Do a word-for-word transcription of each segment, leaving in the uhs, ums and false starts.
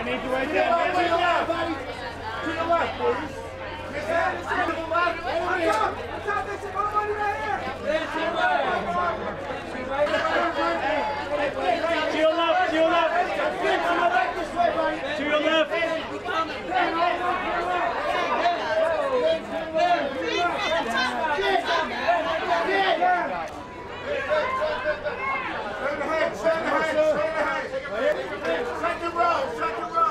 need you right there. To your left, buddy. To your left, please. To the left. On top. On top. There's some more money right here. To your left. To your left. This way, buddy. To your left. Second row, second row.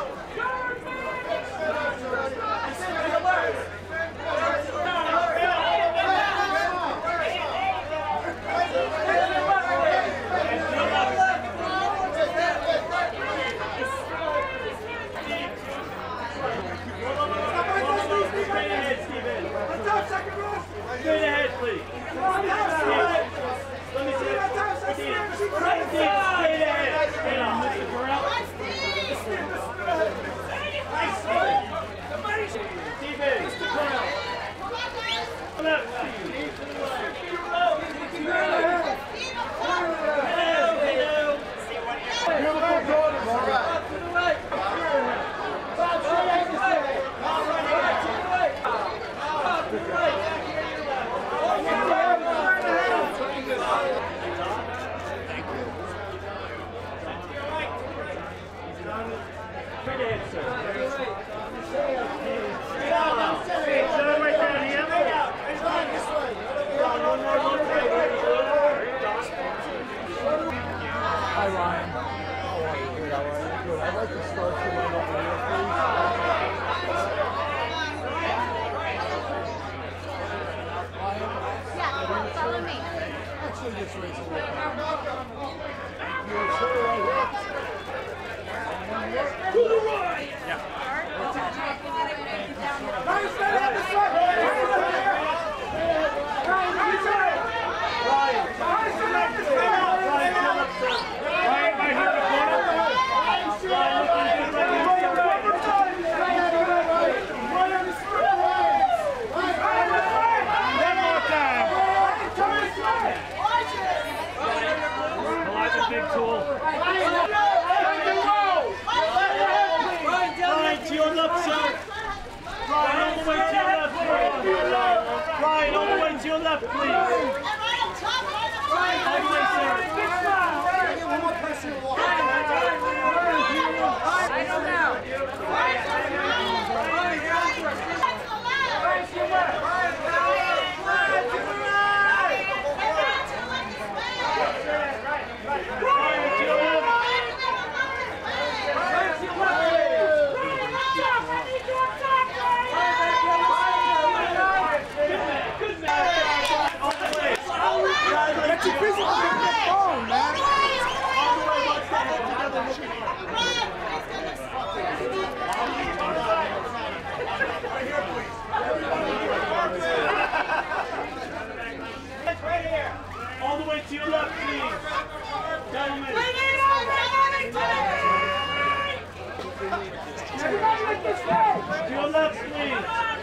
Straight ahead, please. Let me see it. Straight ahead. Straight on, Mister Carell. Steven. Mister Carell. Left. Beautiful daughters. All right. To the right. To the right. Hi Ryan. How are you? Good, how are you? Good. I'd like to start to run over here, please. Yeah, follow me. Actually, this way's a little You're sure right here? To the right! Yeah. Ryan, stand up this way! Ryan, stand here! Ryan, this way! Ryan, Ryan, stand up this way! Ryan, stand up, sir. Ryan, right here in the corner. Ryan, stand up. Ryan, one more time. Ryan, Ryan, this way. Ryan, Ryan, this way. One more time. Ryan, come this way. Watch it. Ryan's a big tool. Ryan, Ryan, to your left, sir. Ryan, all the way to your left, please. Ryan, all the way to your left, please. Ryan, all the way, sir. One more person to walk. I don't know. Ryan, to your left. Get your physical on the phone, man. All the way, let's get it together. Right here, please. Right here. All the way to your left, please. Gentlemen. Everybody like this way. To your left, please.